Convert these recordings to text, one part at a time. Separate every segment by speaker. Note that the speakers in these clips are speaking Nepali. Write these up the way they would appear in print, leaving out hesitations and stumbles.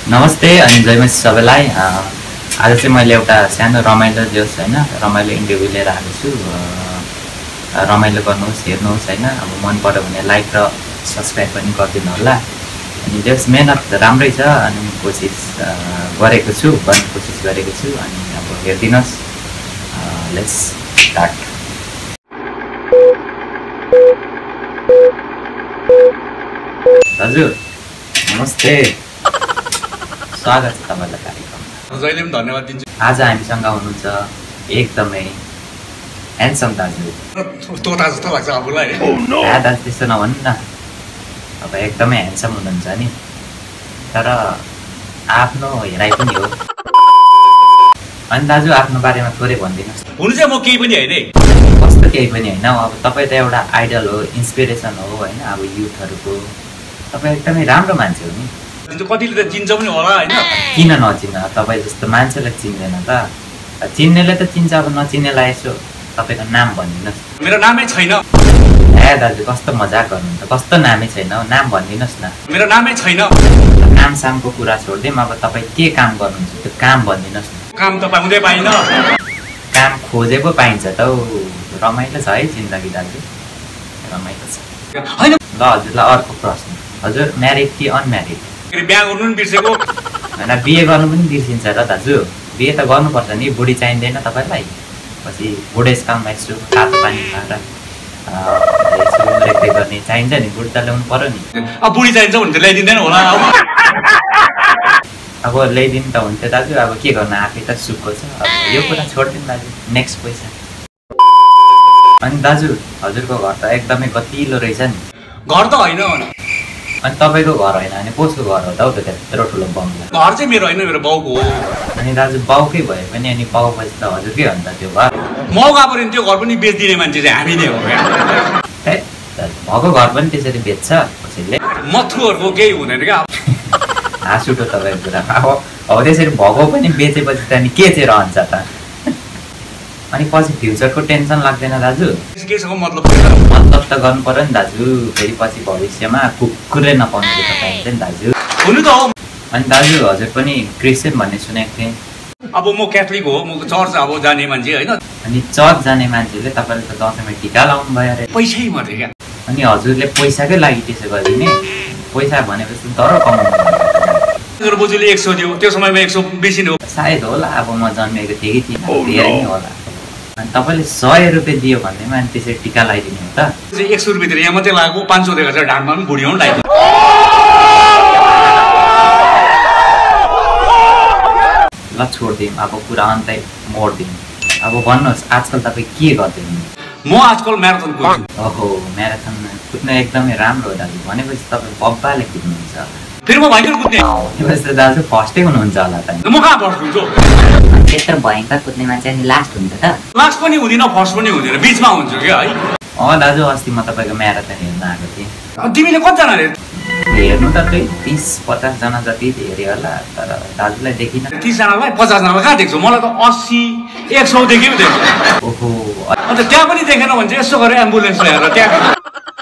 Speaker 1: नमस्ते अनि जयमसी सबैलाई। आज चाहिँ मैले एउटा सानो रमाइलो जोस् हैन रमाइलो इन्टरभ्यु लिएर आएको छु। रमाइलो गर्नुहोस्, हेर्नुहोस् हैन। अब मन पर्यो भने लाइक र सब्स्क्राइब पनि गरिदिनु होला। अनि जोस् मेहनत राम्रै छ अनि कोसिस गरेको छु अनि अब हेर्दिनुहोस्। Let's start. दाजु नमस्ते, स्वागत छ तपाईलाई कार्यक्रममा।
Speaker 2: जहिले पनि धन्यवाद दिन्छु।
Speaker 1: आज हामीसँग हुनुहुन्छ एकदमै ह्यान्डसम दाजु।
Speaker 2: तोता जस्तो लाग्छ आफूलाई।
Speaker 1: दाजु त्यस्तो नभन्नु न, अब एकदमै ह्यान्डसम हुनुहुन्छ नि, तर आफ्नो हेराइ पनि हो। अनि दाजु आफ्नो बारेमा थोरै भनिदिनुहोस्।
Speaker 2: हुनु चाहिँ म केही पनि होइन है।
Speaker 1: कस्तो केही पनि होइन, अब तपाईँ त एउटा आइडल हो, इन्सपिरेसन हो होइन। अब युथहरूको तपाईँ एकदमै राम्रो मान्छे हो नि।
Speaker 2: कतिले त चिन्छ पनि होला होइन।
Speaker 1: किन नचिन्न, तपाईँ जस्तो मान्छेलाई चिन्दैन त। चिन्नेले त चिन्छ, अब नचिन्नेलाई यसो तपाईँको नाम भनिदिनुहोस्।
Speaker 2: मेरो नामै छैन।
Speaker 1: ए दाजु कस्तो मजाक गर्नुहुन्छ, कस्तो नामै छैन, नाम भनिदिनुहोस् न।
Speaker 2: मेरो नामै छैन।
Speaker 1: नाम सामको कुरा छोडिदिउँ, अब तपाईँ के काम गर्नुहुन्छ त्यो काम भनिदिनुहोस् न।
Speaker 2: काम त पाउँदै पाइन।
Speaker 1: काम खोजेको पाइन्छ त हौ। रमाइलो छ है जिन्दगी दाजु, रमाइलो छ।
Speaker 2: होइन
Speaker 1: ल हजुरलाई अर्को प्रश्न, हजुर म्यारिड कि अनम्यारिड?
Speaker 2: बिहा गर्नु पनि बिर्सेको।
Speaker 1: होइन बिहे गर्नु पनि बिर्सिन्छ र दाजु, बिहे त गर्नुपर्छ नि, बुढी चाहिँदैन तपाईँलाई? पछि बुढेसकालमा यसो तातो पानी खाएर यसो रेखदेख गर्ने चाहिन्छ नि, बुढी त ल्याउनु पर्यो नि।
Speaker 2: अब बुढी चाहिन्छ भने त ल्याइदिँदैन होला।
Speaker 1: अब ल्याइदिनु त हुन्थ्यो दाजु, अब के गर्नु, आफै त सुखको छ। अब यो कुरा छोडिदिनु दाजु, नेक्स्ट पैसा। अनि दाजु हजुरको घर त एकदमै गतिलो रहेछ नि।
Speaker 2: घर त होइन।
Speaker 1: अनि तपाईँको घर होइन भने कसको घर हो त हौ, त्यत्रो ठुलो बङ्गला?
Speaker 2: घर चाहिँ मेरो होइन, मेरो बाउको हो।
Speaker 1: अनि दाजु बाउकै भयो भने अनि बाउ पछि त हजुरकै हो नि त त्यो घर।
Speaker 2: मौका गएको भने त्यो घर पनि बेचिदिने मान्छे चाहिँ हामी नै हो क्या।
Speaker 1: भएको घर पनि त्यसरी बेच्छ कसैले?
Speaker 2: मथुहरूको केही हुँदैन क्या।
Speaker 1: हाँस उठो तपाईँको कुरा। अब त्यसरी भएको पनि बेचेपछि त अनि के चाहिँ रहन्छ त? अनि पछि फ्युचरको टेन्सन लाग्दैन दाजु?
Speaker 2: केसँग मतलब
Speaker 1: मतलब त गर्नु पर्यो नि दाजु, फेरि पछि भविष्यमा कुकुरले नपाउने त पाइन्छ नि दाजु।
Speaker 2: हुनु त हो।
Speaker 1: अनि दाजु हजुर पनि क्रिस्चियन भन्ने सुनेको थिएँ।
Speaker 2: अब म क्याथोलिक हो, म चर्च अब जाने मान्छे होइन।
Speaker 1: अनि चर्च जाने मान्छेले तपाईँले त दसैँमा टिका लाउनु भयो अरे।
Speaker 2: पैसै मात्रै क्या।
Speaker 1: अनि हजुरले पैसाकै लागि त्यसो गरिदिने? पैसा भनेपछि डर कमाउनु
Speaker 2: मेरो बोजूले 100 दियो, त्यो समयमा 120 हो
Speaker 1: सायद होला। अब म जन्मेको थिएँ कि थिएन, धेरै नै होला। अनि तपाईँले 100 रुपियाँ दियो भन्दैमा अनि त्यसरी टिका लगाइदिने हो त?
Speaker 2: 100 रुपियाँ यहाँ मात्रै लाग्यो, 500 दिएको छ ढाडमा पनि बुढी हो लगाइदियो।
Speaker 1: ल छोडिदिउँ, अब कुरा अन्तै मोडिदिउँ। अब भन्नुहोस् आजकल तपाईँ के गर्दैनु?
Speaker 2: म आजकल म्याराथन कुद्छु।
Speaker 1: ओहो म्याराथन कुद्नु एकदमै राम्रो हो दाजु, भनेपछि तपाईँ बब्बाले कुद्नुहुन्छ।
Speaker 2: फेरि म भयङ्कर कुद्ने।
Speaker 1: भनेपछि त दाजु फर्स्टै हुनुहुन्छ होला त?
Speaker 2: म कहाँ फर्स्ट हुन्छु?
Speaker 1: त्यत्रो भयङ्कर कुद्ने मान्छे अनि लास्ट हुन्छ त?
Speaker 2: लास्ट पनि हुँदिन, फर्स्ट पनि हुँदैन, बिचमा हुन्छु क्या है।
Speaker 1: दाजु अस्ति म तपाईँको म्याराथन हेर्न आएको थिएँ।
Speaker 2: तिमीले कतिजना
Speaker 1: हेर्नु त त्यही 30-50 जना जति हेऱ्यो होला, तर दाजुलाई देखिन।
Speaker 2: 30 जनालाई 50 जनालाई कहाँ देख्छु? मलाई त 80-100 देखियो देख्छु।
Speaker 1: ओहो
Speaker 2: अन्त त्यहाँ पनि देखेन भने चाहिँ यसो गरेर एम्बुलेन्स ल्याएर त्यहाँ।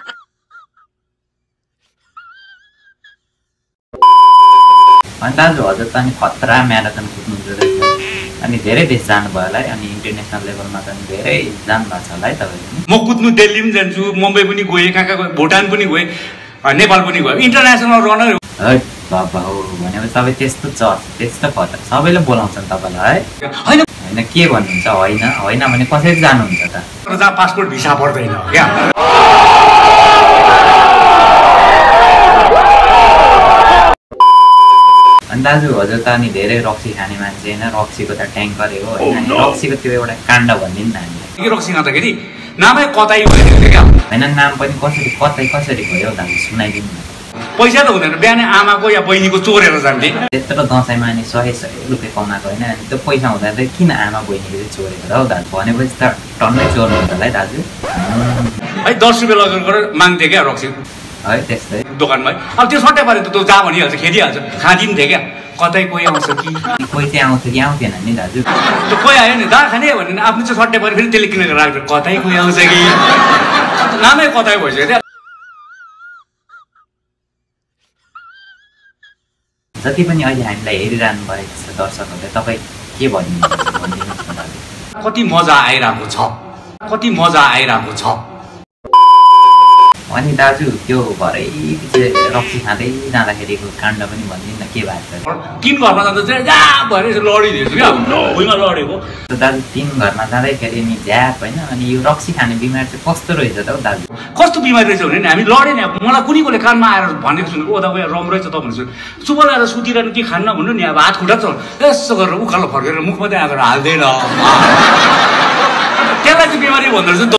Speaker 1: अनि दाजु हजुर त अनि खतरा म्याराथन कुद्नुहुन्छ रहेछ। अनि धेरै देश जानुभयो होला है, अनि इन्टरनेसनल लेभलमा त धेरै जानुभएको छ होला है तपाईँले?
Speaker 2: म कुद्नु दिल्ली पनि जान्छु, मुम्बई पनि गएँ, कहाँ गएँ, भुटान पनि गएँ, नेपाल पनि गएँ, इन्टरनेसनल रनर।
Speaker 1: है बाबा हो, भनेपछि तपाईँ त्यस्तो चर्च त्यस्तो खतरा सबैले बोलाउँछन् तपाईँलाई है?
Speaker 2: होइन
Speaker 1: होइन के भन्नुहुन्छ? होइन होइन भने कसरी जानुहुन्छ त?
Speaker 2: जहाँ पासपोर्ट भिसा पर्दैन क्या।
Speaker 1: अनि दाजु हजुर त अनि धेरै रक्सी खाने मान्छे होइन, रक्सीको त ट्याङ्कर हो होइन? रक्सीको त्यो एउटा काण्ड भनिदिनु न हामीलाई।
Speaker 2: के रक्सी खाँदाखेरि नामै कतै भयो क्या।
Speaker 1: होइन नाम पनि कसरी भयो दाजु, सुनाइदिनु न।
Speaker 2: पैसा त हुँदैन, बिहानै आमाको या बहिनीको चोरेर जान्थे।
Speaker 1: त्यत्रो दसैँमा अनि 100 रुपियाँ कमाएको होइन, अनि त्यो पैसा हुँदा त किन आमा बहिनीको चाहिँ चोरेको हौ दाजु? भनेपछि त टन्नै चोर्नुहुन्छ होला है दाजु?
Speaker 2: है 10 रुपियाँ लगेर गरेर माग्थे क्या रक्सी
Speaker 1: है त्यस्तै
Speaker 2: दोकानमा। अब त्यो सट्टै पऱ्यो त, त्यो जा भनिहाल्छ, खेदिहाल्छ, खाँदिन्थे क्या। कतै कोही आउँछ कि
Speaker 1: कोही चाहिँ आउँथ्यो कि आउँथेन नि दाजु?
Speaker 2: त्यो कोही आयो नि दा खाने भने आफ्नो चाहिँ सट्टै पऱ्यो, फेरि त्यसले किनेर राख्छ, कतै कोही आउँछ कि नामै कतै भइसक्यो क्या।
Speaker 1: जति पनि अहिले हामीलाई हेरिरहनु भएको छ दर्शकहरूले तपाईँ के भनिदिनुहोस् न दाजु।
Speaker 2: कति मजा आइरहेको छ, कति मजा आइरहेको छ।
Speaker 1: अनि दाजु त्यो भरै पछि रक्सी खाँदै जाँदाखेरिको काण्ड पनि भनिदिनु न के भएको छ।
Speaker 2: 3 घरमा जाँदा चाहिँ जा भएर लडिदिएछु क्या भुइँमा लडेको।
Speaker 1: दाजु 3 घरमा जाँदैखेरि नि झ्याप होइन। अनि यो रक्सी खाने बिमार चाहिँ कस्तो रहेछ त हौ दाजु?
Speaker 2: कस्तो बिमारी रहेछ भने नि हामी लडेँ नि। अब मलाई कुनै कोले कानमा आएर भनेको सुनेको ओ तपाईँ राम्रो रहेछ त भनेको सुबह लगाएर सुतिरहनु के खान्न भन्नु नि। अब हात खुट्टा चल यसो गरेर उकालो फर्केर मुख मात्रै आएर हाल्दैन त्यसलाई चाहिँ बिमारी भन्दो रहेछ।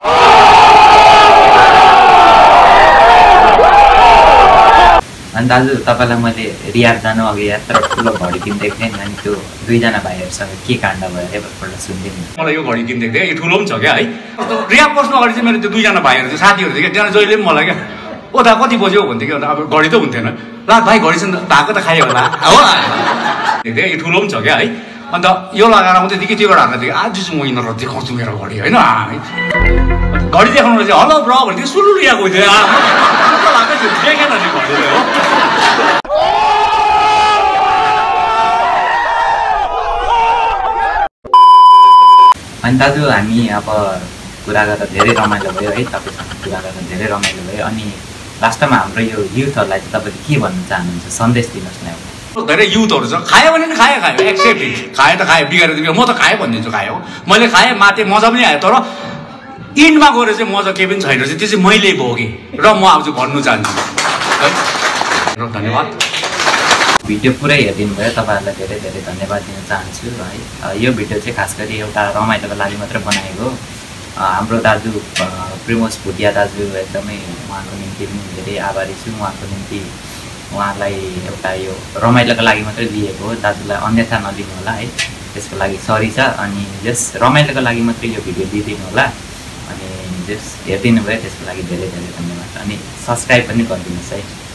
Speaker 1: अनि दाजु तपाईँलाई मैले रियाद जानु अघि यत्रो ठुलो घडी किनिदिएको थिएँ नि। अनि त्यो 2 जना भाइहरूसँग के काण्ड भयो एकपल्ट सुनिदिनु।
Speaker 2: मलाई यो घडी किनिदिएको थिएँ, यो ठुलो पनि छ क्या है। रियाद पस्नु अगाडि चाहिँ मेरो त्यो 2 जना भाइहरू थियो, साथीहरू थियो क्या। त्यहाँ जहिले पनि मलाई क्या ओ दा कति बज्यो भन्थ्यो कि अब घडी त हुन्थेन। ला भाइ घडी चाहिँ भएको त खायो होला हो यो ठुलो पनि छ क्या है। अन्त यो लगाएर मात्रै देखि त्यो एउटा हाल्न आज चाहिँ म यिनीहरू देखाउँछु मेरो घडी होइन। घडी देखाउनु चाहिँ हलो ब्र भन्थ्यो सुरु लिएको थियो देखेन नि घडीले हो।
Speaker 1: अनि दाजु हामी अब कुरा गर्दा धेरै रमाइलो भयो है। तपाईँसँग कुरा गर्दा धेरै रमाइलो भयो। अनि लास्टमा हाम्रो यो युथहरूलाई चाहिँ तपाईँले के भन्न चाहनुहुन्छ? सन्देश दिनुहोस् न।
Speaker 2: धेरै युथहरू छ खायो भने नि खायो एक्सेप्ट इट। खायो त खायो बिगारेर दियो म त खायो भनिदिन्छु खायो मैले खाएँ माथि मजा पनि आयो। तर इन्डमा गएर चाहिँ मजा केही पनि छैन रहेछ त्यो चाहिँ मैले भोगेँ र म अब चाहिँ भन्नु चाहन्छु है। धन्यवाद।
Speaker 1: भिडियो पुरै हेरिदिनु भयो तपाईँहरूलाई धेरै धेरै धन्यवाद दिन चाहन्छु है। यो भिडियो चाहिँ खास गरी एउटा रमाइलोको लागि मात्रै बनाएको। हाम्रो दाजु प्रेमस भुटिया दाजु एकदमै उहाँको निम्ति पनि धेरै आभारी छु। उहाँको निम्ति उहाँलाई एउटा यो रमाइलोको लागि मात्रै लिएको हो। दाजुलाई अन्यथा नलिनु होला है, त्यसको लागि सरी छ। अनि जस रमाइलोको लागि मात्रै यो भिडियो दिइदिनु होला। अनि जस हेरिदिनु भयो त्यसको लागि धेरै धेरै धन्यवाद। अनि सब्सक्राइब पनि गरिदिनुहोस् है।